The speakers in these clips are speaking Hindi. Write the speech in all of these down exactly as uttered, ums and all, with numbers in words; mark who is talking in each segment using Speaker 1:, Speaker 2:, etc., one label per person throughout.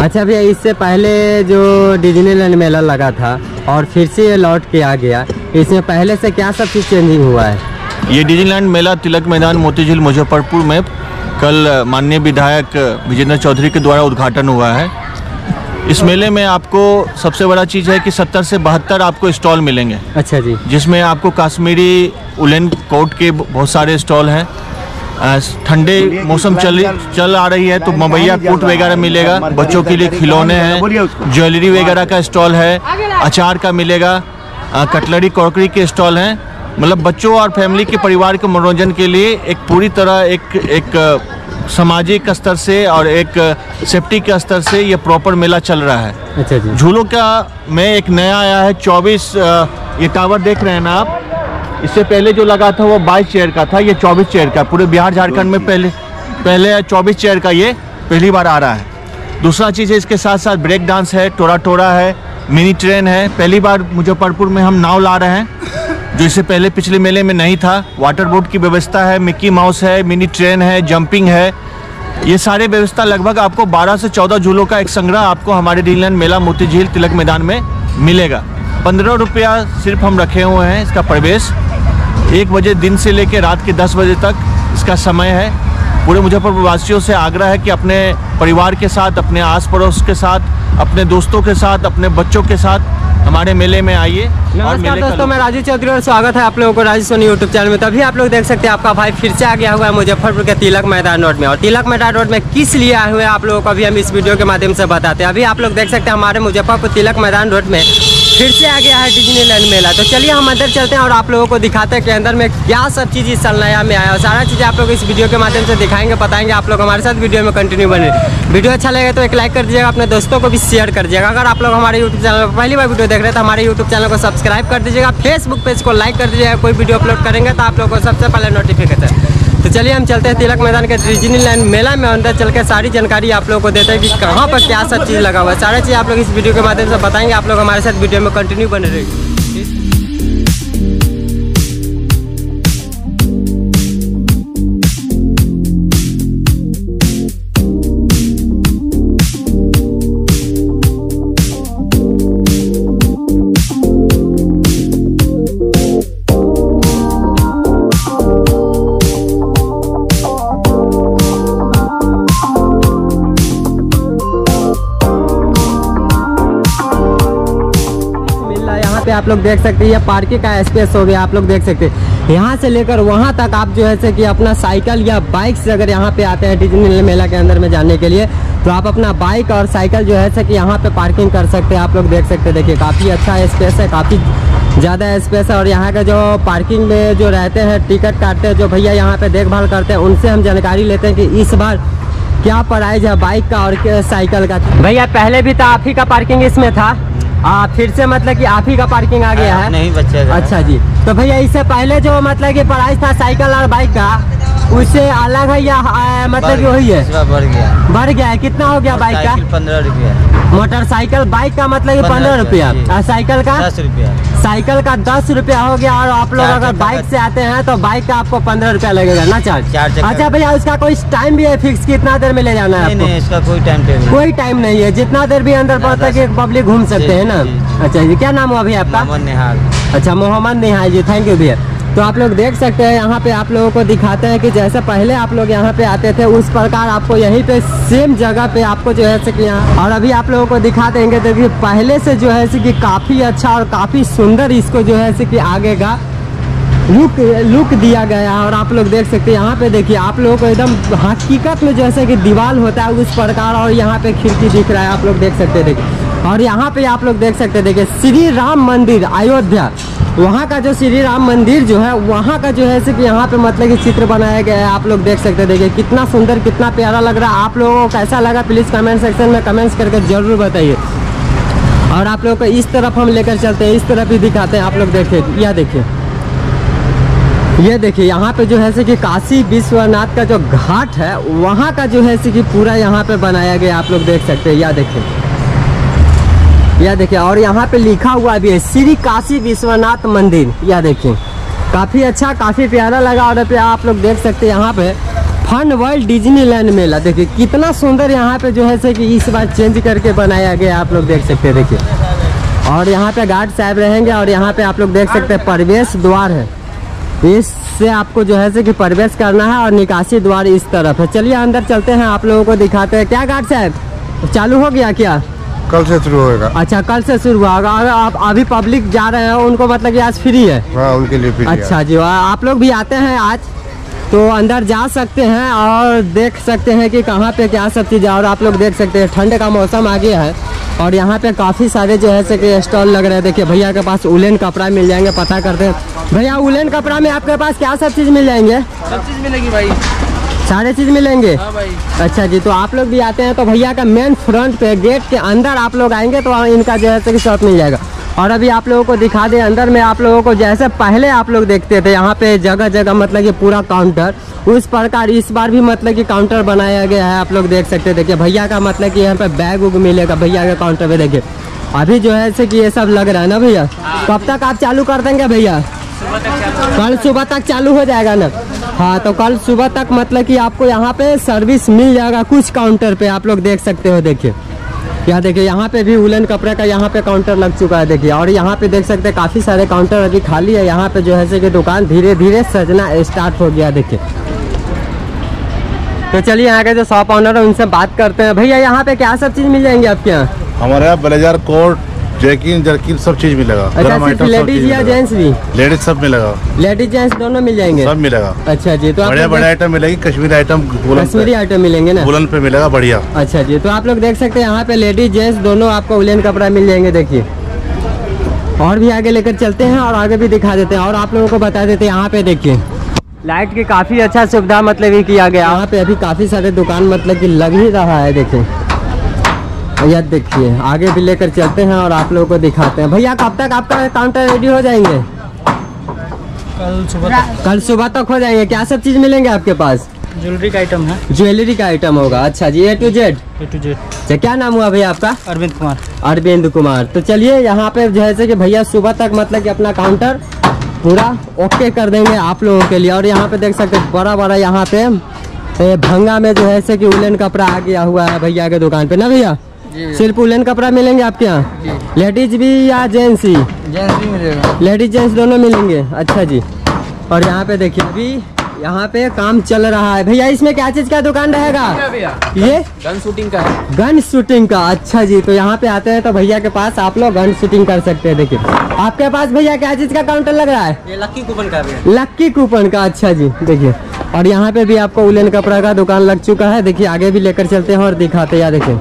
Speaker 1: अच्छा भैया, इससे पहले जो डिज्नीलैंड मेला लगा था और फिर से ये लौट के आ गया, इसमें पहले से क्या सब चीज़ चेंजिंग हुआ है?
Speaker 2: ये डिज्नीलैंड मेला तिलक मैदान मोतीझील मुजफ्फरपुर में कल माननीय विधायक विजेंद्र चौधरी के द्वारा उद्घाटन हुआ है। इस मेले में आपको सबसे बड़ा चीज़ है कि सत्तर से बहत्तर आपको स्टॉल मिलेंगे। अच्छा जी। जिसमें आपको कश्मीरी उलेन कोट के बहुत सारे स्टॉल हैं। ठंडे मौसम चल चल आ रही है तो मवैया कोट वगैरह मिलेगा। बच्चों के लिए खिलौने हैं, ज्वेलरी वगैरह का स्टॉल है, अचार का मिलेगा, कटलरी क्रॉकरी के स्टॉल हैं। मतलब बच्चों और फैमिली के परिवार के मनोरंजन के लिए एक पूरी तरह एक एक सामाजिक स्तर से और एक सेफ्टी के स्तर से ये प्रॉपर मेला चल रहा है। अच्छा जी। झूलों का में एक नया आया है चौबीस, ये टावर देख रहे हैं ना आप। इससे पहले जो लगा था वो बाईस चेयर का था, ये चौबीस चेयर का। पूरे बिहार झारखंड में पहले पहले चौबीस चेयर का ये पहली बार आ रहा है। दूसरा चीज़ है, इसके साथ साथ ब्रेक डांस है, टोरा टोरा है, मिनी ट्रेन है। पहली बार मुजफ्फरपुर में हम नाव ला रहे हैं, जो इससे पहले पिछले मेले में नहीं था। वाटर बोट की व्यवस्था है, मिक्की माउस है, मिनी ट्रेन है, जंपिंग है। ये सारे व्यवस्था लगभग आपको बारह से चौदह झूलों का एक संग्रह आपको हमारे डिज्नीलैंड मेला मोतीझील तिलक मैदान में मिलेगा। पंद्रह रुपया सिर्फ हम रखे हुए हैं इसका प्रवेश। एक बजे दिन से लेकर रात के दस बजे तक इसका समय है। पूरे मुजफ्फरपुर वासियों से आग्रह है कि अपने परिवार के साथ, अपने आस पड़ोस के साथ, अपने दोस्तों के साथ, अपने बच्चों के साथ हमारे मेले में आइए।
Speaker 1: नमस्कार दोस्तों, मैं राजू चौधरी और स्वागत है आप लोगों को राजू सोनी यूट्यूब चैनल में। तभी आप लोग देख सकते हैं आपका भाई फिर से आ गया हुआ है मुजफ्फरपुर के तिलक मैदान रोड में। और तिलक मैदान रोड में किस लिए आए हुए हैं आप लोगों को अभी हम इस वीडियो के माध्यम से बताते हैं। अभी आप लोग देख सकते हैं हमारे मुजफ्फरपुर तिलक मैदान रोड में फिर से आ गया है डिज्नीलैंड मेला। तो चलिए हम अंदर चलते हैं और आप लोगों को दिखाते हैं कि अंदर में क्या सब चीज़ इस साल नया में आया है। सारा चीज़ आप लोग इस वीडियो के माध्यम से दिखाएंगे, बताएंगे। आप लोग हमारे साथ वीडियो में कंटिन्यू बने। वीडियो अच्छा लगे तो एक लाइक कर दीजिएगा, अपने दोस्तों को भी शेयर कर दीजिएगा। अगर आप लोग हमारे यूट्यूब चैनल पर पहली बार वीडियो देख रहे हैं तो हमारे यूट्यूब चैनल को सब्सक्राइब कर दीजिएगा, फेसबुक पेज को लाइक कर दीजिएगा। कोई वीडियो अपलोड करेंगे तो आप लोगों को सबसे पहले नोटिफिकेशन। तो चलिए हम चलते हैं तिलक मैदान के डिज्नीलैंड मेला में। अंदर चल के सारी जानकारी आप लोगों को देते हैं कि कहाँ पर क्या सब चीज़ लगा हुआ है। सारी चीज़ आप लोग इस वीडियो के माध्यम से बताएंगे। आप लोग हमारे साथ वीडियो में कंटिन्यू बने रहिए। आप लोग देख सकते हैं ये पार्किंग का स्पेस हो गया। आप लोग देख सकते हैं यहाँ से लेकर वहाँ तक आप जो है कि अपना साइकिल या बाइक से अगर यहाँ पे आते हैं डिज्नीलैंड मेला के अंदर में जाने के लिए, तो आप अपना बाइक और साइकिल जो है कि यहाँ पे पार्किंग कर सकते हैं। आप लोग देख सकते हैं, देखिए काफ़ी अच्छा स्पेस है, काफ़ी ज़्यादा स्पेस है। और यहाँ का जो पार्किंग में जो रहते हैं टिकट काटते हैं जो भैया यहाँ पे देखभाल करते हैं, उनसे हम जानकारी लेते हैं कि इस बार क्या प्राइस है बाइक का और साइकिल का। भैया पहले भी तो आप ही का पार्किंग इसमें था, आ, फिर से मतलब कि आप ही का पार्किंग आ गया है? नहीं बच्चे। अच्छा जी। तो भैया इससे पहले जो मतलब कि प्राइस था साइकिल और बाइक का, उससे अलग है या आ, मतलब कि वही है? बढ़ गया। बढ़ गया है। कितना हो गया बाइक का? पंद्रह रुपया। मोटरसाइकिल बाइक का मतलब कि पंद्रह रुपया और साइकिल का दस रुपया। साइकिल का दस रुपया हो गया। और आप लोग अगर बाइक से आते हैं तो बाइक का आपको पंद्रह रुपया लगेगा ना चार्ज? अच्छा भैया, उसका कोई टाइम भी है फिक्स, कितना देर में ले जाना है? नहीं, इसका कोई टाइम टेबल कोई टाइम नहीं है, जितना देर भी अंदर पड़ता है पब्लिक घूम सकते हैं ना। अच्छा जी, क्या नाम हुआ भैया आपका? मोहम्मद निहाल। अच्छा, मोहम्मद निहाल जी, थैंक यू भैया। तो आप लोग देख सकते हैं यहाँ पे आप लोगों को दिखाते हैं कि जैसे पहले आप लोग यहाँ पे आते थे उस प्रकार आपको यहीं पे सेम जगह पे आपको जो है कि यहाँ। और अभी आप लोगों को दिखा देंगे तो कि पहले से जो है कि काफ़ी अच्छा और काफ़ी सुंदर इसको जो है कि आगे का लुक लुक दिया गया है। और आप लोग देख सकते हैं यहाँ पे देखिए आप लोगों को एकदम हकीकत में जैसे कि दीवार होता है उस प्रकार। और यहाँ पे खिड़की दिख रहा है, आप लोग देख सकते हैं देखिए। और यहाँ पे आप लोग देख सकते हैं देखिए श्री राम मंदिर अयोध्या, वहाँ का जो श्री राम मंदिर जो है वहाँ का जो है कि यहाँ पे मतलब कि चित्र बनाया गया है। आप लोग देख सकते हैं देखिए कितना सुंदर, कितना प्यारा लग रहा है। आप लोगों को कैसा लगा प्लीज़ कमेंट सेक्शन में कमेंट्स करके जरूर बताइए। और आप लोगों को इस तरफ हम लेकर चलते हैं, इस तरफ भी दिखाते हैं। आप लोग देखिए, यह देखिए, ये देखिए यहाँ पे जो है कि काशी विश्वनाथ का जो घाट है वहाँ का जो है कि पूरा यहाँ पे बनाया गया। आप लोग देख सकते हैं, यह देखिए, यह देखिए। और यहाँ पे लिखा हुआ भी है श्री काशी विश्वनाथ मंदिर। यह देखिए काफ़ी अच्छा, काफ़ी प्यारा लगा। और पे आप लोग देख सकते हैं यहाँ पे फन वर्ल्ड डिज्नीलैंड मेला। देखिए कितना सुंदर यहाँ पे जो है से कि इस बार चेंज करके बनाया गया, आप लोग देख सकते हैं। देखिए और यहाँ पे गार्ड साहब रहेंगे और यहाँ पे आप लोग देख सकते हैं प्रवेश द्वार है, इससे आपको जो है से कि प्रवेश करना है और निकासी द्वार इस तरफ है। चलिए अंदर चलते हैं, आप लोगों को दिखाते हैं। क्या गार्ड साहब चालू हो गया क्या?
Speaker 3: कल से शुरू होगा।
Speaker 1: अच्छा कल से शुरू होगा। अगर आप अभी पब्लिक जा रहे हैं उनको मतलब कि आज फ्री है?
Speaker 3: हाँ उनके लिए फ्री।
Speaker 1: अच्छा जी, आप लोग भी आते हैं आज तो अंदर जा सकते हैं और देख सकते हैं कि कहाँ पे क्या सब चीज़ है। और आप लोग देख सकते हैं ठंड का मौसम आ गया है और यहाँ पे काफ़ी सारे जो है से कि स्टॉल लग रहे हैं। देखिए भैया के पास उलेन कपड़ा मिल जाएंगे, पता करते हैं। भैया उलेन कपड़ा में आपके पास क्या सब चीज़ मिल जाएंगे?
Speaker 4: सब चीज़ मिलेगी भाई,
Speaker 1: सारे चीज़ मिलेंगे।
Speaker 4: हाँ भाई।
Speaker 1: अच्छा जी, तो आप लोग भी आते हैं तो भैया का मेन फ्रंट पे गेट के अंदर आप लोग आएंगे तो इनका जो है से कि शॉप मिल जाएगा। और अभी आप लोगों को दिखा दें अंदर में, आप लोगों को जैसे पहले आप लोग देखते थे यहाँ पे जगह जगह मतलब कि पूरा काउंटर, उस प्रकार इस बार भी मतलब कि काउंटर बनाया गया है। आप लोग देख सकते हैं। देखिए भैया का मतलब कि यहाँ पे बैग उग मिलेगा भैया के काउंटर पे। देखिए अभी जो है से कि ये सब लग रहा है ना भैया। कब तक आप चालू कर देंगे भैया? कल सुबह तक चालू हो जाएगा ना? हाँ तो कल सुबह तक मतलब कि आपको यहाँ पे सर्विस मिल जाएगा कुछ काउंटर पे, आप लोग देख सकते हो। देखिए यहाँ देखिए यहाँ पे भी उलन कपड़े का यहाँ पे काउंटर लग चुका है। देखिए और यहाँ पे देख सकते हैं काफ़ी सारे काउंटर अभी खाली है। यहाँ पे जो है से कि दुकान धीरे धीरे सजना स्टार्ट हो गया। देखिए तो चलिए यहाँ के जो शॉप ऑनर है उनसे बात करते हैं। भैया यहाँ पे क्या सब चीज़ मिल जाएंगे आपके यहाँ?
Speaker 3: हमारे यहाँ ब्लेजर कोट जैकिन जर्किन सब चीज मिलेगा।
Speaker 1: अच्छा सिर्फ लेडीज या जेंट्स भी?
Speaker 3: लेडीज सब मिलेगा,
Speaker 1: लेडीज जेंट्स दोनों मिल जाएंगे,
Speaker 3: सब मिलेगा।
Speaker 1: अच्छा जी, तो
Speaker 3: बढ़िया बढ़िया आइटम मिलेगी, कश्मीरी आइटम,
Speaker 1: कश्मीरी आइटम मिलेंगे ना,
Speaker 3: वुलन पे मिलेगा बढ़िया।
Speaker 1: अच्छा जी, तो आप लोग देख सकते हैं यहाँ पे लेडीज जेंट्स दोनों आपको वुलन कपड़ा मिल जाएंगे। देखिए और भी आगे लेकर चलते हैं और आगे भी दिखा देते हैं और आप लोगों को बता देते हैं। यहाँ पे देखिए लाइट की काफ़ी अच्छा सुविधा मतलब ये किया गया। यहाँ पे अभी काफ़ी सारे दुकान मतलब कि लग ही रहा है। देखिए भैया देखिए आगे भी लेकर चलते हैं और आप लोगों को दिखाते हैं। भैया कब तक आपका काउंटर रेडी हो जाएंगे?
Speaker 4: कल सुबह तक।
Speaker 1: कल सुबह तक हो जाएंगे। क्या सब चीज़ मिलेंगे आपके पास?
Speaker 4: ज्वेलरी का आइटम है।
Speaker 1: ज्वेलरी का आइटम होगा। अच्छा जी, A to Z.
Speaker 4: A to Z.
Speaker 1: अच्छा क्या नाम हुआ भैया आपका?
Speaker 4: अरविंद कुमार।
Speaker 1: अरविंद कुमार। तो चलिए यहाँ पे जैसे कि भैया सुबह तक मतलब कि अपना काउंटर पूरा ओके कर देंगे आप लोगों के लिए। और यहाँ पे देख सकते हैं बड़ा बड़ा यहाँ पे भंगा में जो है से कि उलन कपड़ा आ गया हुआ है भैया के दुकान पे ना भैया? सिर्फ उलन कपड़ा मिलेंगे आपके यहाँ? लेडीज भी या जेंट्स ही?
Speaker 4: जेंट्स भी मिलेगा।
Speaker 1: लेडीज जेंट्स दोनों मिलेंगे। अच्छा जी, और यहाँ पे देखिए अभी यहाँ पे काम चल रहा है। भैया इसमें क्या चीज का दुकान रहेगा? ये
Speaker 4: गन शूटिंग का है।
Speaker 1: गन शूटिंग का। अच्छा जी, तो यहाँ पे आते हैं तो भैया के पास आप लोग गन शूटिंग कर सकते हैं। देखिए आपके पास भैया क्या चीज का काउंटर लग रहा है?
Speaker 4: ये लक्की कूपन का है।
Speaker 1: लक्की कूपन का। अच्छा जी, देखिए और यहाँ पे भी आपको उलन कपड़ा का दुकान लग चुका है। देखिए आगे भी लेकर चलते हैं और दिखाते हैं। देखिए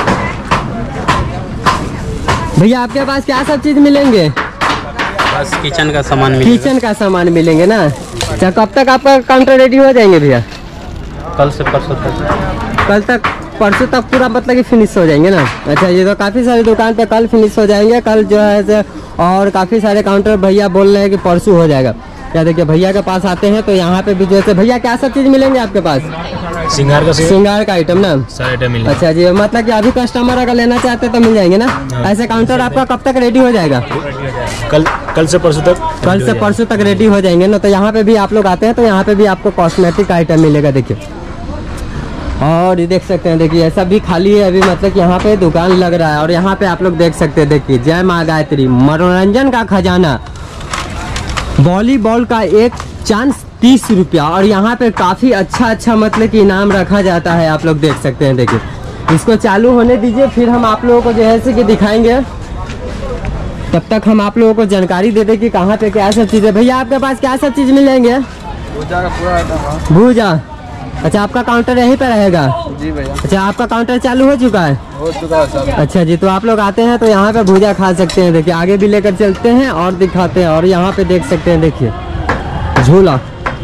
Speaker 1: भैया आपके पास क्या सब चीज मिलेंगे?
Speaker 4: बस किचन का सामान मिलेगा।
Speaker 1: किचन का सामान मिलेंगे ना? अच्छा कब तक आपका काउंटर रेडी हो जाएंगे भैया?
Speaker 4: कल से परसों तक।
Speaker 1: कल तक परसों तक पूरा मतलब कि फिनिश हो जाएंगे ना? अच्छा ये तो काफ़ी सारी दुकान पे कल फिनिश हो जाएंगे। कल जो है से और काफ़ी सारे काउंटर भैया बोल रहे हैं कि परसों हो जाएगा। क्या देखिए भैया के पास आते हैं तो यहाँ पे भी जैसे भैया क्या सब चीज़ मिलेंगे आपके पास?
Speaker 4: सिंगार का
Speaker 1: सिंगार का आइटम ना?
Speaker 4: सारे आइटम मिलेंगे।
Speaker 1: अच्छा जी, मतलब कि अभी कस्टमर अगर लेना चाहते तो मिल जाएंगे ना? ऐसे काउंटर आपका कब तक रेडी हो जाएगा?
Speaker 4: कल कल से परसों तक।
Speaker 1: कल से परसों तक रेडी हो जाएंगे ना? तो यहाँ पे भी आप लोग आते हैं तो यहाँ पे भी आपको कॉस्मेटिक आइटम मिलेगा। देखिए और ये देख सकते हैं। देखिए ऐसा भी खाली है अभी, मतलब कि यहाँ पे दुकान लग रहा है। और यहाँ पे आप लोग देख सकते हैं। देखिए जय माँ गायत्री, मनोरंजन का खजाना, वॉलीबॉल का एक चांस तीस रुपया। और यहाँ पे काफ़ी अच्छा अच्छा मतलब कि इनाम रखा जाता है। आप लोग देख सकते हैं। देखिए इसको चालू होने दीजिए, फिर हम आप लोगों को जो है से कि दिखाएंगे। तब तक हम आप लोगों को जानकारी दे दें कि कहाँ पे क्या सब चीज़ है। भैया आपके पास क्या सब चीज़ मिलेंगे?
Speaker 4: भूजा का पूरा आइटम।
Speaker 1: भूजा। अच्छा आपका काउंटर यहीं पे रहेगा?
Speaker 4: जी भैया।
Speaker 1: अच्छा आपका काउंटर चालू हो चुका है?
Speaker 4: हो चुका है सर।
Speaker 1: अच्छा जी, तो आप लोग आते हैं तो यहाँ पे भूजा खा सकते हैं। देखिए आगे भी लेकर चलते हैं और दिखाते हैं। और यहाँ पे देख सकते हैं। देखिए झूला,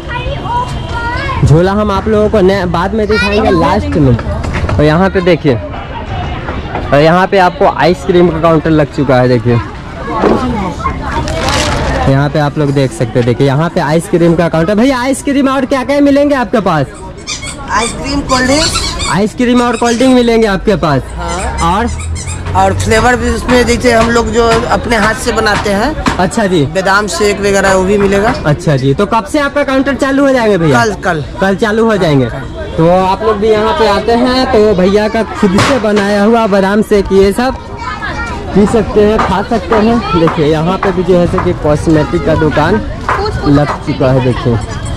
Speaker 1: झूला हम आप लोगों को न, बाद में दिखाएंगे लास्ट में। और यहाँ पे देखिए, और यहाँ पे आपको आइसक्रीम का काउंटर लग चुका है। देखिए यहाँ पे आप लोग देख सकते हैं। देखिए यहाँ पे आइसक्रीम का काउंटर। भैया आइसक्रीम और क्या क्या मिलेंगे आपके पास?
Speaker 5: Ice cream, cold drink.
Speaker 1: आइसक्रीम और कोल्ड ड्रिंक मिलेंगे आपके पास?
Speaker 5: हाँ।
Speaker 1: और
Speaker 5: और फ्लेवर भी उसमें देखिए हम लोग जो अपने हाथ से बनाते हैं,
Speaker 1: अच्छा जी,
Speaker 5: बादाम शेक वगैरह वो भी मिलेगा।
Speaker 1: अच्छा जी। तो कब से आपका काउंटर चालू हो जाएंगे भैया?
Speaker 5: कल कल
Speaker 1: कल चालू हो जाएंगे। तो आप लोग भी यहाँ पे आते हैं तो भैया का खुद से बनाया हुआ बादाम शेक ये सब पी सकते हैं, खा सकते हैं। देखिए यहाँ पे भी जो है कि कॉस्मेटिक का दुकान लग चुका है देखिए,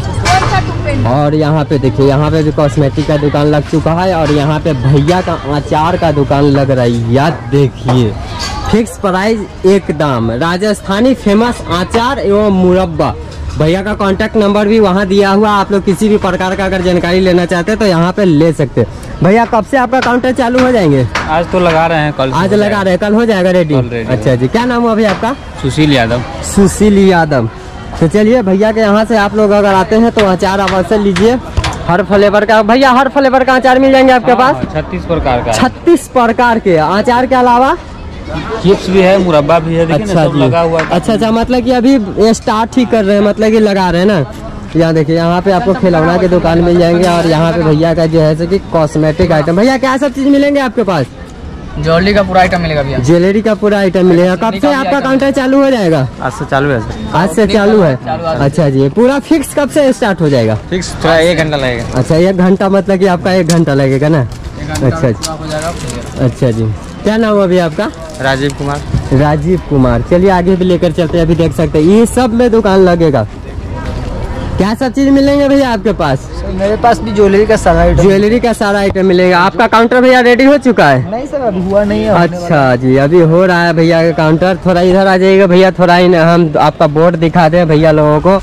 Speaker 1: और यहाँ पे देखिए यहाँ पे भी कॉस्मेटिक का दुकान लग चुका है, और यहाँ पे भैया का अचार का दुकान लग रहा है। याद देखिए फिक्स प्राइस एक दाम, राजस्थानी फेमस अचार एवं मुरब्बा। भैया का कांटेक्ट नंबर भी वहाँ दिया हुआ, आप लोग किसी भी प्रकार का अगर जानकारी लेना चाहते हैं तो यहाँ पे ले सकते हैं। भैया कब से आपका काउंटर चालू हो जाएंगे?
Speaker 4: आज तो लगा रहे हैं, कल
Speaker 1: आज लगा रहे हैं, कल हो जाएगा रेडी? अच्छा जी। क्या नाम हुआ भैया आपका?
Speaker 4: सुशील यादव।
Speaker 1: सुशील यादव। तो चलिए भैया के यहाँ से आप लोग अगर आते हैं तो अचार अवश्य लीजिए, हर फ्लेवर का। भैया हर फ्लेवर का अचार मिल जाएंगे आपके पास?
Speaker 4: छत्तीस प्रकार का।
Speaker 1: छत्तीस प्रकार के अचार के अलावा
Speaker 4: चिप्स भी है, मुरब्बा भी है।
Speaker 1: अच्छा जी,
Speaker 4: लगा हुआ है।
Speaker 1: अच्छा अच्छा, मतलब कि अभी स्टार्ट ही कर रहे हैं, मतलब कि लगा रहे हैं ना। यहाँ देखिए यहाँ पे आपको खिलौना के दुकान मिल जाएंगे, और यहाँ पे भैया का जो है कि कॉस्मेटिक आइटम। भैया क्या सब चीज मिलेंगे आपके पास?
Speaker 5: ज्वेलरी का पूरा आइटम मिलेगा भैया।
Speaker 1: ज्वेलरी का पूरा आइटम मिलेगा। कब से आपका काउंटर चालू हो जाएगा?
Speaker 4: आज से चालू है।
Speaker 1: आज से चालू है। अच्छा जी। पूरा फिक्स कब से स्टार्ट हो जाएगा?
Speaker 4: फिक्स थोड़ा एक घंटा लगेगा।
Speaker 1: अच्छा एक घंटा, मतलब कि आपका एक घंटा लगेगा ना? अच्छा जी, अच्छा जी। क्या नाम है अभी आपका?
Speaker 4: राजीव कुमार।
Speaker 1: राजीव कुमार। चलिए आगे भी लेकर चलते हैं। अभी देख सकते हैं ये सब में दुकान लगेगा। क्या सब चीज मिलेंगे भैया आपके पास?
Speaker 5: मेरे पास भी ज्वेलरी का सारा आइटम।
Speaker 1: ज्वेलरी का सारा आइटम मिलेगा। आपका काउंटर भैया रेडी हो चुका है?
Speaker 5: नहीं सर, अभी हुआ नहीं है।
Speaker 1: अच्छा जी, अभी हो रहा है भैया का काउंटर। थोड़ा इधर आ जाइएगा भैया, थोड़ा ही हम आपका बोर्ड दिखा दें भैया लोगों को।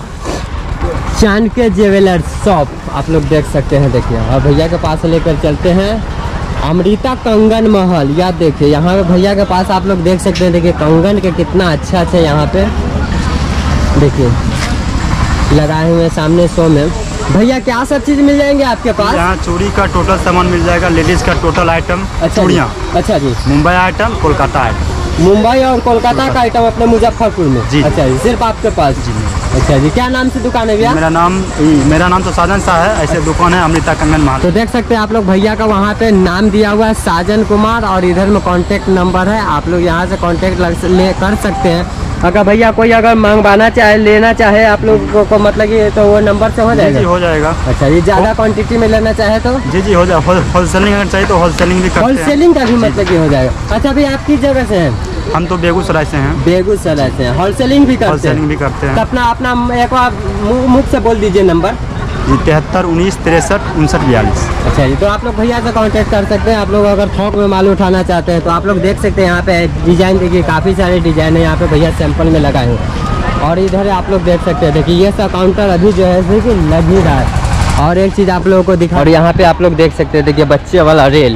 Speaker 1: चाणक्य ज्वेलर्स शॉप आप लोग देख सकते हैं। देखिए और भैया के पास लेकर चलते हैं अमृता कंगन महल। याद देखिए यहाँ पे भैया के पास आप लोग देख सकते हैं। देखिए कंगन के कितना अच्छा अच्छा यहाँ पे देखिए लगाए हुए सामने शो में। भैया क्या सब चीज मिल जाएंगे आपके पास?
Speaker 6: यहाँ चूड़ी का टोटल सामान मिल जाएगा, लेडीज का टोटल आइटम।
Speaker 1: अच्छा
Speaker 6: चूड़ियाँ।
Speaker 1: अच्छा जी।
Speaker 6: Mumbai item, Kolkata item.
Speaker 1: मुंबई और कोलकाता का आइटम अपने मुजफ्फरपुर में?
Speaker 6: जी।
Speaker 1: अच्छा जी, सिर्फ आपके पास? जी। अच्छा जी। क्या नाम से दुकान है भैया?
Speaker 6: मेरा नाम मेरा नाम तो साजन शाह है, ऐसे दुकान है अमृता कंगन महल।
Speaker 1: तो देख सकते हैं आप लोग भैया का वहाँ पे नाम दिया हुआ है साजन कुमार, और इधर में कांटेक्ट नंबर है। आप लोग यहाँ से कांटेक्ट ले कर सकते हैं। अगर भैया कोई अगर मंगवाना चाहे, लेना चाहे आप लोग को, को मतलब कि तो वो नंबर से हो जाएगा?
Speaker 6: जी हो जाएगा।
Speaker 1: अच्छा ये ज्यादा क्वांटिटी में लेना चाहे तो?
Speaker 6: जी जी हो जाएगा। होलसेलिंग अगर चाहिए तो होलसेलिंग भी करते हैं।
Speaker 1: होलसेलिंग का भी मतलब कि हो जाएगा। अच्छा भैया आप किस जगह से हैं?
Speaker 6: हम तो बेगूसराय से हैं।
Speaker 1: बेगूसराय से हैं। होलसेलिंग भी करते हैं?
Speaker 6: होलसेलिंग भी करते हैं।
Speaker 1: तो अपना अपना एक बार मुख से बोल दीजिए नंबर।
Speaker 6: जी तिहत्तर उन्नीस तिरसठ उनसठ बयालीस।
Speaker 1: अच्छा जी। तो आप लोग भैया से कांटेक्ट कर सकते हैं। आप लोग अगर थोक में माल उठाना चाहते हैं तो आप लोग देख सकते हैं यहाँ पे डिजाइन देखिए, काफ़ी सारे डिजाइन है यहाँ पे भैया सैंपल में लगाए हैं। और इधर आप लोग देख सकते हैं देखिए ये सब काउंटर अभी जो है देखिए लग ही रहा है। और एक चीज़ आप लोगों को दिखा, और यहाँ पे आप लोग देख सकते हैं देखिए बच्चे वाला रेल,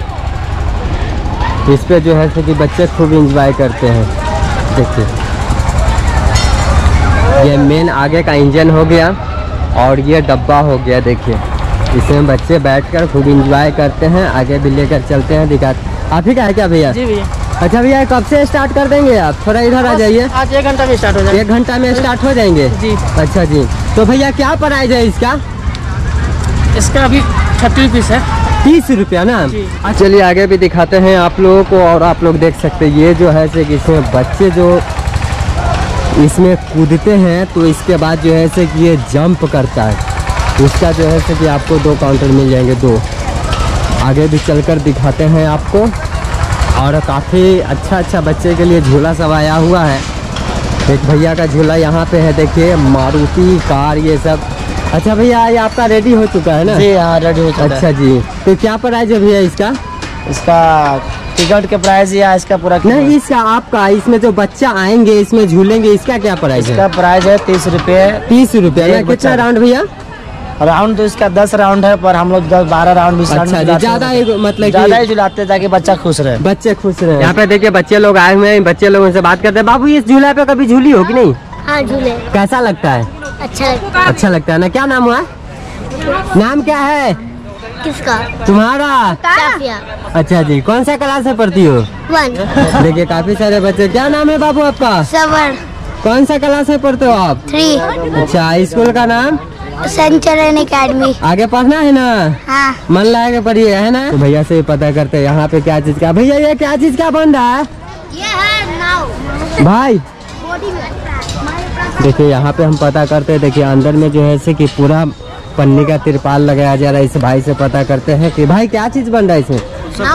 Speaker 1: इस पे जो है कि बच्चे खूब इंजॉय करते हैं। देखिए ये मेन आगे का इंजन हो गया और ये डब्बा हो गया। देखिए इसमें बच्चे बैठकर खूब इंजॉय करते हैं। आगे भी लेकर चलते हैं, दिखा। आप ही का है क्या भैया?
Speaker 5: जी भैया।
Speaker 1: अच्छा भैया कब से स्टार्ट कर देंगे आप? थोड़ा इधर आ जाइए।
Speaker 5: आज एक घंटा में स्टार्ट हो जाएगा।
Speaker 1: एक घंटा में स्टार्ट हो जाएंगे
Speaker 5: जी।
Speaker 1: अच्छा जी। तो भैया क्या प्राइस है इसका?
Speaker 5: इसका अभी थर्टी रुपीज़ है।
Speaker 1: तीस रुपया ना? चलिए आगे भी दिखाते हैं आप लोगों को। और आप लोग देख सकते हैं ये जो है कि इसमें बच्चे जो इसमें कूदते हैं तो इसके बाद जो है से कि ये जंप करता है। इसका जो है से कि आपको दो काउंटर मिल जाएंगे, दो। आगे भी चलकर दिखाते हैं आपको। और काफ़ी अच्छा अच्छा बच्चे के लिए झूला सब आया हुआ है। एक भैया का झूला यहाँ पे है देखिए, मारुति कार ये सब। अच्छा भैया ये आपका रेडी हो चुका है ना?
Speaker 5: जी हाँ रेडी हो चुका है।
Speaker 1: अच्छा जी। तो क्या प्राइस है भैया इसका?
Speaker 5: इसका टिकट के प्राइस या इसका पूरा?
Speaker 1: नहीं इसका आपका, इसमें जो बच्चा आएंगे इसमें झूलेंगे, इसका क्या प्राइस है?
Speaker 5: इसका प्राइस है तीस रुपये।
Speaker 1: तीस रुपये। कितना राउंड भैया?
Speaker 5: राउंड तो इसका दस राउंड है, पर हम लोग दस बारह राउंड भी
Speaker 1: अच्छा जी, ज्यादा मतलब
Speaker 5: ज्यादा ही झुलाते हैं ताकि बच्चा खुश रहे।
Speaker 1: बच्चे खुश रहे। यहाँ पे देखिए बच्चे लोग आए हुए हैं, बच्चे लोगों से बात करते हैं। बाबू इस झूला पे कभी झूली हो कि नहीं?
Speaker 7: हाँ झूले।
Speaker 1: कैसा लगता है?
Speaker 7: अच्छा लगता है।
Speaker 1: अच्छा लगता है ना? क्या नाम हुआ? नाम क्या है
Speaker 7: किसका?
Speaker 1: तुम्हारा?
Speaker 7: साफिया।
Speaker 1: अच्छा जी। कौन सा क्लास में पढ़ती हो?
Speaker 7: वन।
Speaker 1: देखिए काफी सारे बच्चे। क्या नाम है बाबू आपका?
Speaker 7: सवर।
Speaker 1: कौन सा क्लास में पढ़ते हो आप?
Speaker 7: थ्री।
Speaker 1: अच्छा स्कूल का नाम?
Speaker 7: Centurion Academy.
Speaker 1: आगे पढ़ना है ना?
Speaker 7: हाँ।
Speaker 1: मन लगा के पढ़िए है ना? तो भैया से पता करते हैं यहाँ पे क्या चीज का। भैया ये क्या चीज का बन रहा है?
Speaker 7: ये है नाव
Speaker 1: भाई
Speaker 7: बॉडी में।
Speaker 1: देखिए यहाँ पे हम पता करते हैं। देखिए अंदर में जो है से कि पूरा पन्नी का तिरपाल लगाया जा रहा है। इस भाई से पता करते हैं कि भाई क्या चीज बन रहा है इसमें?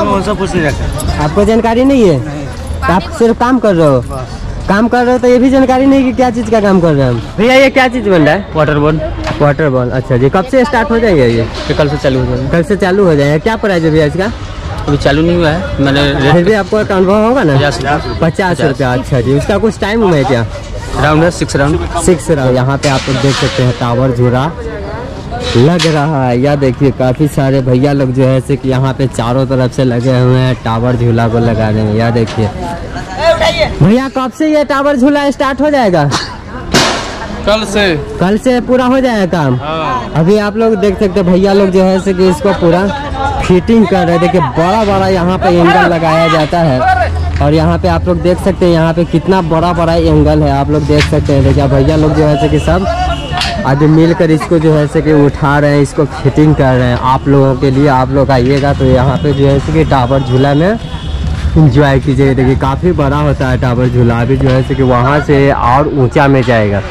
Speaker 1: आपको जानकारी नहीं है? तो आप सिर्फ काम कर रहे हो? काम कर रहे हो तो ये भी जानकारी नहीं कि क्या चीज का काम कर रहे हैं हम। भैया ये क्या चीज बन रहा है?
Speaker 4: Water ball
Speaker 1: water ball. अच्छा जी, कब से स्टार्ट हो जाएगा ये?
Speaker 4: ये कल से चालू हो जाएगा।
Speaker 1: कल से चालू हो जाएगा। क्या प्राइस है भैया इसका?
Speaker 4: अभी चालू नहीं हुआ है, मैंने
Speaker 1: फिर भी आपको एक अनुभव होगा ना?
Speaker 4: पचास
Speaker 1: पचास रुपया। अच्छा जी, उसका कुछ टाइम है क्या?
Speaker 4: राउंड है, सिक्स राउंड।
Speaker 1: Six round. यहाँ पे आप लोग देख सकते हैं टावर झूला लग रहा है। या देखिए काफी सारे भैया लोग जो है से कि यहाँ पे चारों तरफ से लगे हुए हैं टावर झूला को लगा रहे हैं। या देखिए भैया कब से ये टावर झूला स्टार्ट हो जाएगा?
Speaker 4: कल से
Speaker 1: कल से पूरा हो जाएगा काम। अभी आप लोग देख सकते हैं भैया लोग जो है से कि इसको पूरा फिटिंग कर रहे हैं। देखिए बड़ा बड़ा यहाँ पे एंगल लगाया जाता है। और यहाँ पे आप लोग देख सकते हैं यहाँ पे कितना बड़ा बड़ा एंगल है। आप लोग देख सकते हैं। देखिए भैया लोग जो है से कि सब आज मिलकर इसको जो है से कि उठा रहे हैं, इसको फिटिंग कर रहे हैं आप लोगों के लिए। आप लोग आइएगा तो यहाँ पे जो है से कि टावर झूला में इंजॉय कीजिए। देखिए काफ़ी बड़ा होता है टावर झूला। अभी जो है से कि वहाँ से और ऊंचा में जाएगा।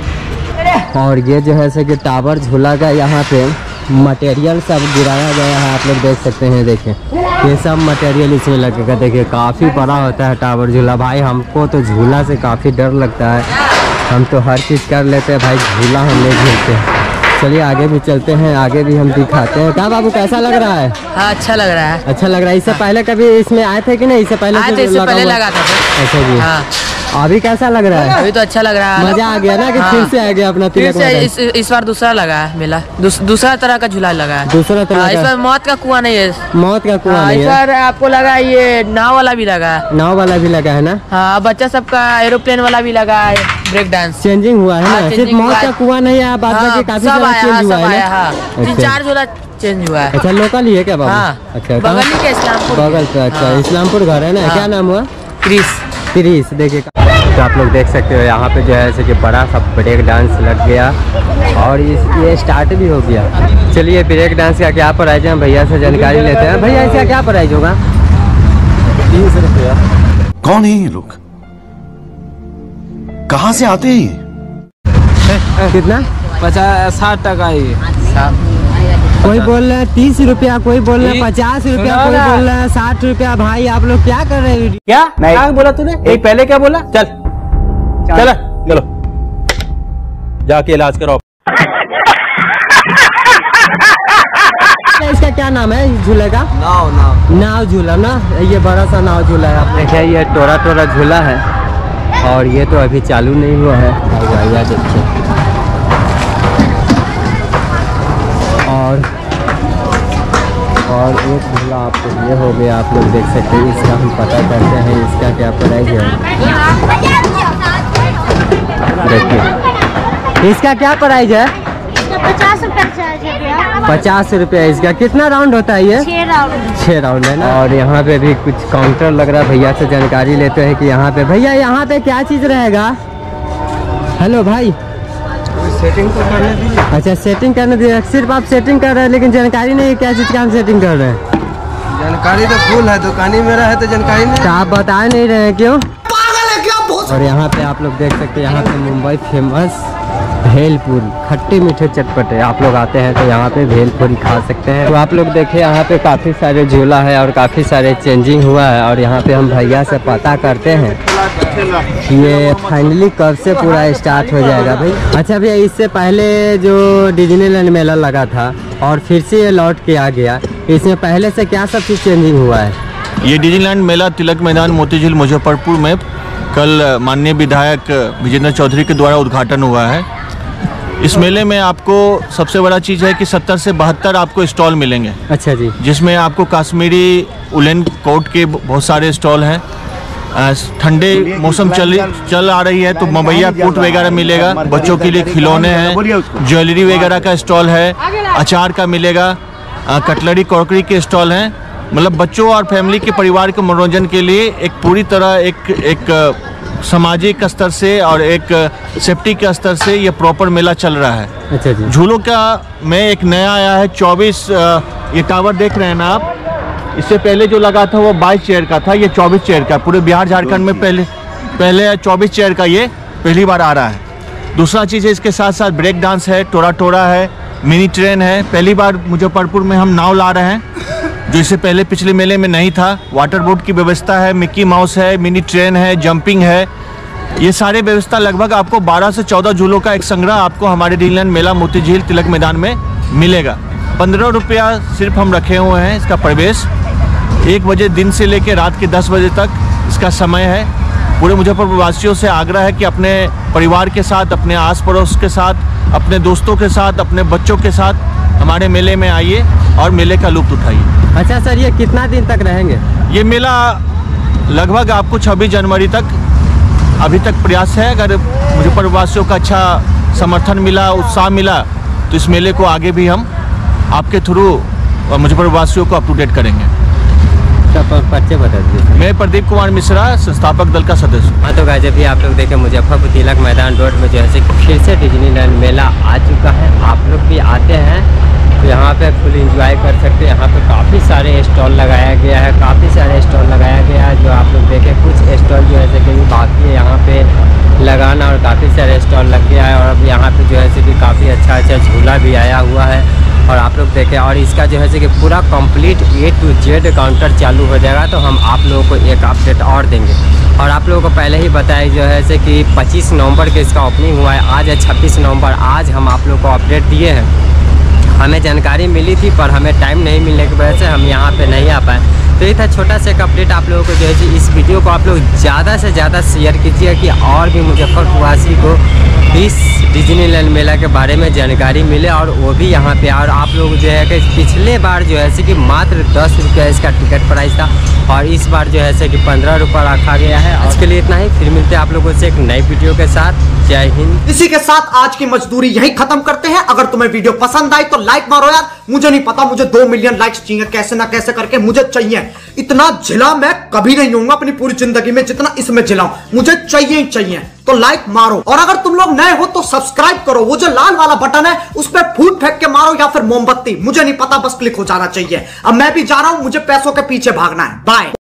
Speaker 1: और ये जो है से कि टावर झूला का यहाँ पे मटेरियल सब गिराया गया है। आप लोग देख सकते हैं। देखिए ये सब मटेरियल इसमें लगेगा। देखिए काफ़ी बड़ा होता है टावर झूला। भाई हमको तो झूला से काफ़ी डर लगता है। हम तो हर चीज़ कर लेते हैं भाई, झूला हम नहीं झूलते हैं। चलिए आगे भी चलते हैं, आगे भी हम दिखाते हैं। क्या बाबू कैसा लग रहा है?
Speaker 5: हाँ अच्छा लग रहा है।
Speaker 1: अच्छा लग रहा है। इससे पहले कभी इसमें आए थे कि नहीं? इससे पहले
Speaker 5: आए थे, इससे पहले लगा था।
Speaker 1: अच्छा जी।
Speaker 5: हाँ।
Speaker 1: अभी कैसा लग रहा है?
Speaker 5: अभी तो अच्छा लग रहा है।
Speaker 1: मजा आ गया ना कि
Speaker 5: हाँ।
Speaker 1: फिर से आ गया अपना
Speaker 5: फिर
Speaker 1: तिलक
Speaker 5: से
Speaker 1: मैदान?
Speaker 5: इस, इस बार दूसरा लगा है मेला। दूस, दूसरा तरह का झूला लगा है।
Speaker 1: दूसरा तरह
Speaker 5: हाँ, इस
Speaker 1: का?
Speaker 5: बार मौत का कुआं नहीं है।
Speaker 1: मौत का कुआं
Speaker 5: हाँ,
Speaker 1: नहीं
Speaker 5: इस
Speaker 1: है?
Speaker 5: बार आपको लगा है ये नाव वाला भी लगा है।
Speaker 1: नाव वाला भी लगा है ना?
Speaker 5: हाँ, बच्चा सबका एरोप्लेन वाला भी लगा है। ब्रेक डांस
Speaker 1: चेंजिंग हुआ है
Speaker 5: हाँ,
Speaker 1: ना? सिर्फ
Speaker 5: changing
Speaker 1: मौत
Speaker 5: हुआ
Speaker 1: का
Speaker 5: है।
Speaker 1: कुआं नहीं है, बाद
Speaker 5: हाँ,
Speaker 1: बाकी काफी
Speaker 5: सब
Speaker 1: सारा
Speaker 5: आया,
Speaker 1: चेंज
Speaker 5: हाँ,
Speaker 1: हुआ
Speaker 5: सब
Speaker 1: है
Speaker 5: आया,
Speaker 1: ना?
Speaker 5: हाँ। तीन
Speaker 1: अच्छा।
Speaker 5: चार झूला चेंज हुआ है।
Speaker 1: अच्छा लोकल ही है क्या बाबू?
Speaker 5: हाँ।
Speaker 1: अच्छा
Speaker 5: बगल ही के इस्लामपुर।
Speaker 1: बगल पे। अच्छा
Speaker 5: हाँ।
Speaker 1: इस्लामपुर घर है ना?
Speaker 5: हाँ।
Speaker 1: क्या नाम हुआ?
Speaker 5: क्रिस।
Speaker 1: क्रिस। देखिए तो आप लोग देख सकते हो यहाँ पे जो है ऐसे कि बड़ा सा ब्रेक डांस लग गया और इस ये स्टार्ट भी हो गया। चलिए ब्रेक डांस का क्या प्राइस है भैया से जानकारी लेते हैं। भैया इसका क्या प्राइस होगा?
Speaker 3: तीन सौ रुपया। कौन है ये लोग? कहाँ से आते हैं?
Speaker 1: कितना?
Speaker 4: पचास साठ टका ये।
Speaker 1: कोई बोल रहा है तीस रुपया, कोई बोल रहा है पचास रुपया, कोई बोल रहा है साठ रुपया। भाई आप लोग क्या कर रहे हैं?
Speaker 4: क्या क्या बोला तूने? एक पहले क्या बोला? चल चल चलो जाके इलाज कराओ।
Speaker 1: इसका क्या नाम है इस झूले का?
Speaker 5: नाव नाव
Speaker 1: नाव झूला ना? ये बड़ा सा नाव झूला है। आप देखिए ये टोरा टोरा झूला है और ये तो अभी चालू नहीं हुआ है। या देखिए और और एक झूला आपको ये हो गया। आप लोग देख सकते हैं। इसका हम पता करते हैं इसका क्या प्राइस है। देखिए इसका क्या प्राइस है?
Speaker 7: पचास रुपए चार्ज है भैया।
Speaker 1: पचास रुपया। इसका कितना राउंड होता है ये?
Speaker 7: छह राउंड।
Speaker 1: छः राउंड है ना? और यहाँ पे भी कुछ काउंटर लग रहा है। भैया से जानकारी लेते हैं कि यहाँ पे भैया यहाँ पे क्या चीज़ रहेगा? हेलो भाई
Speaker 5: सेटिंग तो करने दीजिए।
Speaker 1: अच्छा सेटिंग करने दीजिए। सिर्फ आप सेटिंग कर रहे हैं लेकिन जानकारी नहीं है क्या चीज़ का हम सेटिंग कर रहे हैं।
Speaker 5: जानकारी तो फुल है, दुकानी मेरा है तो जानकारी नहीं।
Speaker 1: तो आप बता नहीं रहे हैं क्यों? पागल है क्या? और यहाँ पे आप लोग देख सकते हैं यहाँ पे मुंबई फेमस भेलपुरी खट्टे मीठे चटपटे। आप लोग आते हैं तो यहाँ पे भेलपुरी खा सकते हैं। तो आप लोग देखें यहाँ पे काफ़ी सारे झूला है और काफ़ी सारे चेंजिंग हुआ है। और यहाँ पे हम भैया से पता करते हैं ये फाइनली कब से पूरा स्टार्ट हो जाएगा भाई। अच्छा भैया इससे पहले जो डिज्नीलैंड मेला लगा था और फिर से ये लौट के आ गया, इसमें पहले से क्या सब चीज़ चेंजिंग हुआ है?
Speaker 2: ये डिज्नीलैंड मेला तिलक मैदान मोतीझील मुजफ्फरपुर में कल माननीय विधायक विजेंद्र चौधरी के द्वारा उद्घाटन हुआ है। इस मेले में आपको सबसे बड़ा चीज़ है कि सत्तर से बहत्तर आपको स्टॉल मिलेंगे।
Speaker 1: अच्छा जी।
Speaker 2: जिसमें आपको कश्मीरी उलेन कोट के बहुत सारे स्टॉल हैं। ठंडे मौसम चल चल आ रही है तो मवैया कोट वगैरह मिलेगा। बच्चों के लिए खिलौने हैं, ज्वेलरी वगैरह का स्टॉल है, अचार का मिलेगा, कटलरी क्रॉकरी के स्टॉल हैं। मतलब बच्चों और फैमिली के परिवार के मनोरंजन के लिए एक पूरी तरह एक एक सामाजिक स्तर से और एक सेफ्टी के स्तर से ये प्रॉपर मेला चल रहा है।
Speaker 1: अच्छा जी।
Speaker 2: झूलों का में एक नया आया है चौबीस, ये टावर देख रहे हैं ना आप, इससे पहले जो लगा था वो बाईस चेयर का था, ये चौबीस चेयर का। पूरे बिहार झारखंड में पहले पहले चौबीस चेयर का ये पहली बार आ रहा है। दूसरा चीज़ है इसके साथ साथ ब्रेक डांस है, टोरा टोरा है, मिनी ट्रेन है। पहली बार मुजफ्फरपुर में हम नाव ला रहे हैं जो इससे पहले पिछले मेले में नहीं था। वाटर बोट की व्यवस्था है, मिक्की माउस है, मिनी ट्रेन है, जंपिंग है। ये सारे व्यवस्था लगभग आपको बारह से चौदह झूलों का एक संग्रह आपको हमारे ड्रीमलैंड मेला मोती झील तिलक मैदान में मिलेगा। पंद्रह रुपया सिर्फ हम रखे हुए हैं इसका प्रवेश। एक बजे दिन से लेकर रात के दस बजे तक इसका समय है। पूरे मुजफ्फरपुर वासियों से आग्रह है कि अपने परिवार के साथ, अपने आस पड़ोस के साथ, अपने दोस्तों के साथ, अपने बच्चों के साथ हमारे मेले में आइए और मेले का लुत्फ उठाइए।
Speaker 1: अच्छा सर, ये कितना दिन तक रहेंगे?
Speaker 2: ये मेला लगभग आपको छब्बीस जनवरी तक अभी तक प्रयास है। अगर मुजफ्फरपुर वासियों का अच्छा समर्थन मिला, उत्साह मिला, तो इस मेले को आगे भी हम आपके थ्रू मुजफ्फरपुर वासियों को अप टू डेट करेंगे।
Speaker 1: परिचय बता दीजिए।
Speaker 2: मैं प्रदीप कुमार मिश्रा, संस्थापक दल का सदस्य।
Speaker 1: हाँ तो गाइस, अभी आप लोग देखें मुजफ्फरपुर तिलक मैदान रोड में जो है फिर से डिज्नीलैंड मेला आ चुका है। आप लोग भी आते हैं तो यहाँ पे फुल एंजॉय कर सकते हैं। यहाँ पे काफ़ी सारे स्टॉल लगाया गया है, काफ़ी सारे स्टॉल लगाया गया है। जो आप लोग देखें कुछ स्टॉल जो है कि बाकी है यहाँ पे लगाना, और काफ़ी सारे स्टॉल लग गया है। और अब यहाँ पे जो है कि काफ़ी अच्छा अच्छा झूला भी आया हुआ है। और आप लोग देखें, और इसका जो है कि पूरा complete A to Z counter चालू हो जाएगा। तो हम आप लोगों को एक अपडेट और देंगे। और आप लोगों को पहले ही बताया जो है से कि पच्चीस नवंबर के इसका ओपनिंग हुआ है। आज है छब्बीस नवंबर, आज हम आप लोगों को अपडेट दिए हैं। हमें जानकारी मिली थी पर हमें टाइम नहीं मिलने की वजह से हम यहाँ पे नहीं आ पाए। तो ये था छोटा सा एक अपडेट। आप लोगों को जो है कि इस वीडियो को आप लोग ज़्यादा से ज़्यादा शेयर कीजिए कि और भी मुजफ्फरपुर वासी को इस डिज्नीलैंड मेला के बारे में जानकारी मिले और वो भी यहाँ पे। और आप लोग जो है कि पिछले बार जो है कि मात्र दस रुपया इसका टिकट प्राइस था और इस बार जो है कि पंद्रह रुपये रखा गया है। आज के लिए इतना ही, फिर मिलते हैं आप लोगों से एक नई वीडियो के साथ। जय हिंद।
Speaker 8: इसी के साथ आज की मजदूरी यही खत्म करते हैं। अगर तुम्हें वीडियो पसंद आई तो लाइक मारो यार। मुझे नहीं पता, मुझे दो मिलियन लाइक्स चाहिए, कैसे ना कैसे करके मुझे चाहिए। इतना झिला मैं कभी नहीं होऊंगा अपनी पूरी जिंदगी में जितना इसमें झिलाऊं। मुझे चाहिए ही चाहिए, तो लाइक मारो। और अगर तुम लोग नए हो तो सब्सक्राइब करो। वो जो लाल वाला बटन है उस पर फूट फेंक के मारो या फिर मोमबत्ती, मुझे नहीं पता, बस क्लिक हो जाना चाहिए। अब मैं भी जा रहा हूं, मुझे पैसों के पीछे भागना है। बाय।